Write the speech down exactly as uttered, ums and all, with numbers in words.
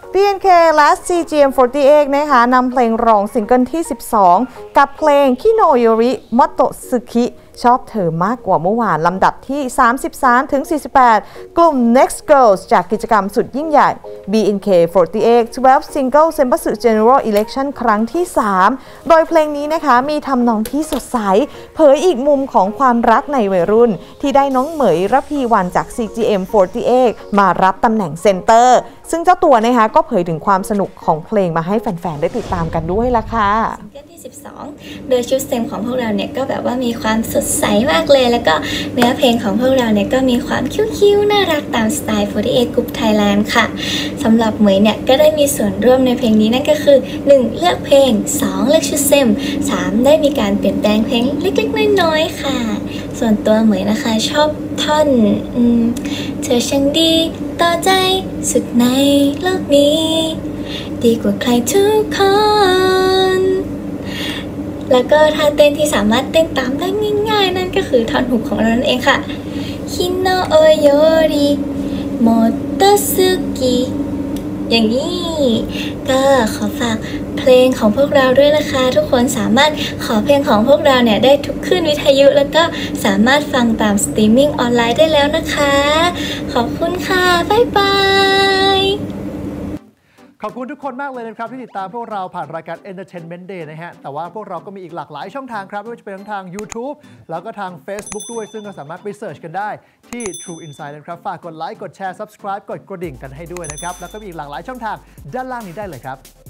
บี เอ็น เค และ ซี จี เอ็ม สี่สิบแปด นะคะนำเพลงรองซิงเกิลที่ สิบสอง กับเพลงคิโนโยริมอโตสึคิชอบเธอมากกว่าเมื่อวานลำดับที่ สามสิบสามถึงสี่สิบแปด กลุ่ม Next Girls จากกิจกรรมสุดยิ่งใหญ่ บี เอ็น เค สี่สิบแปด สิบ Single Senbatsu General Election ครั้งที่ สาม โดยเพลงนี้นะคะมีทำนองที่สดใสเผยอีกมุมของความรักในวัยรุ่นที่ได้น้องเหมยระพีวันจาก ซี จี เอ็ม สี่สิบแปด มารับตำแหน่งเซนเตอร์ซึ่งเจ้าตัวนะคะก็เผยถึงความสนุกของเพลงมาให้แฟนๆได้ติดตามกันด้วยล่ะค่ะซิงเกิลที่สิบสองโดยชุดเต็มของพวกเราเนี่ยก็แบบว่ามีความสดใสมากเลยแล้วก็เนื้อเพลงของพวกเราเนี่ยก็มีความคิ้วๆน่ารักตามสไตล์ สี่สิบแปด Group Thailand ค่ะสำหรับเหมยเนี่ยก็ได้มีส่วนร่วมในเพลงนี้นั่นก็คือ หนึ่ง เลือกเพลง สอง เลือกชุดเต็ม สาม ได้มีการเปลี่ยนแปลงเพลงเล็กๆน้อยๆค่ะส่วนตัวเหมยนะคะชอบท่อนอืมเธอช่างดีต่อใจสุดในโลกนี้ดีกว่าใครทุกคนแล้วก็ท่าเต้นที่สามารถเต้นตามได้ง่ายๆนั่นก็คือท่อนฮุกของเรานั่นเองค่ะคิโนโอโยริโมโตสึกิอย่างนี้ก็ขอฝากเพลงของพวกเราด้วยนะคะทุกคนสามารถขอเพลงของพวกเราเนี่ยได้ทุกคลื่นวิทยุแล้วก็สามารถฟังตามสตรีมมิ่งออนไลน์ได้แล้วนะคะขอบคุณค่ะบ๊ายบายขอบคุณทุกคนมากเลยนะครับที่ติดตามพวกเราผ่านรายการ Entertainment Day นะฮะแต่ว่าพวกเราก็มีอีกหลากหลายช่องทางครับไม่ว่าจะเป็นทั้งทาง YouTube แล้วก็ทาง Facebook ด้วยซึ่งก็สามารถไปเสิร์ชกันได้ที่ True Insight นะครับฝากกดไลค์กดแชร์ Subscribe กดกระดิ่งกันให้ด้วยนะครับแล้วก็มีอีกหลากหลายช่องทางด้านล่างนี้ได้เลยครับ